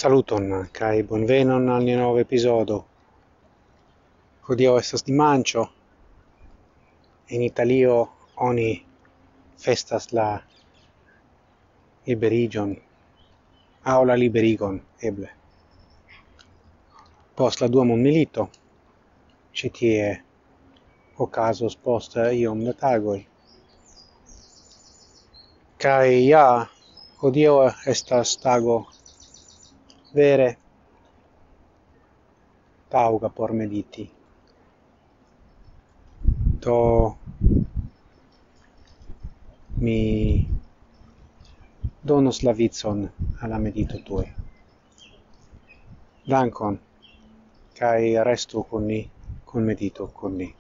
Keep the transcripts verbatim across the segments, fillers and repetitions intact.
Saluton, kai bonvenon al nia nova episodo. Hodiaŭ estas dimanĉo. En Italio oni festas la liberigon, aŭ la liberigon, eble. Post la dua mondmilito, ĉi tie okazos post iom da tagoj. Kaj ja, hodiaŭ estas tago vere tauga por mediti. Do mi donos la vicon alla medito tue. Dankon, kai restu con ni, con medito con ni.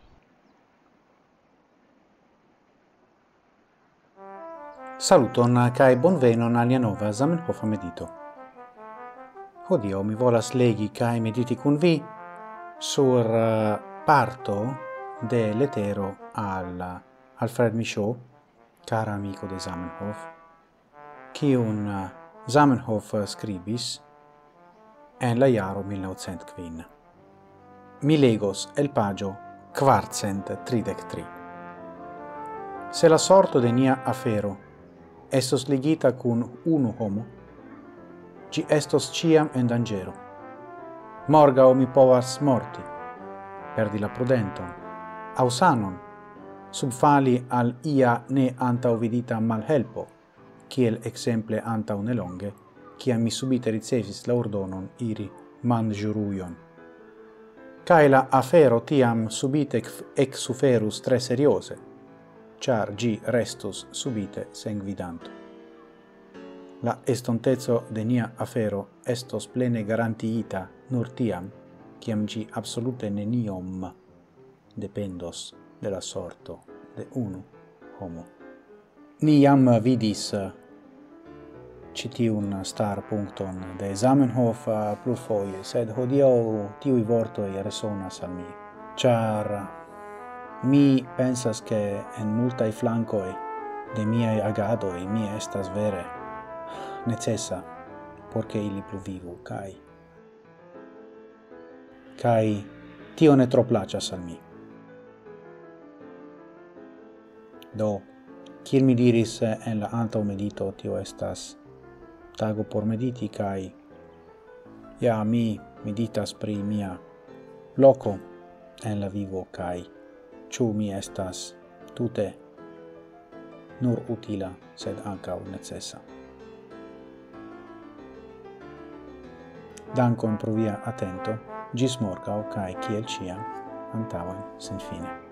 Saluton kai bonvenon al nia nova Zamenhof medito. Hodiaŭ mi volas legi kai mediti kun vi sur uh, parto de letero al Alfred Michaud, cara amico de Zamenhof, kiun uh, Zamenhof scribis en la jaro mil novcent kvin. Mi legos el pagio kvarcent tridek tri. Se la sorto de nia afero estos ligita kun unu homo, ci estos ciam en dangero. Morgao mi povas morti, perdi la prudenton, au sanon, subfali al ia ne antauvidita malhelpo, kiel exemple antau nelonge, ciam mi subite ricevis la ordonon iri manĝurujon. Cae la afero tiam subite ex suferus tre seriose, char gi restus subite sengvidanto. La estontezo de nia afero estos plene garantiita nur tiam, ciam gi absolute neniom dependos de la sorto de unu homo. Ni jam vidis citiun star puncton de Zamenhof plurfoje, sed hodiaŭ tiuj vortoj resonas al mi, char mi pensas che en multaj flankoj de miaj agadoj mi estas vere necessa porque ili pluvivu, kai kai tio ne tro placas al mi. Do, kiel mi diris en la antau medito, tio estas tago por mediti, kai ja mi meditas pri mia loco en la vivo, kai ĉu mi estas tute nur utila, sed ankaŭ necessa. Dankon pro via attento, gis morgau, kai kiel ciam, antaŭen sen fine.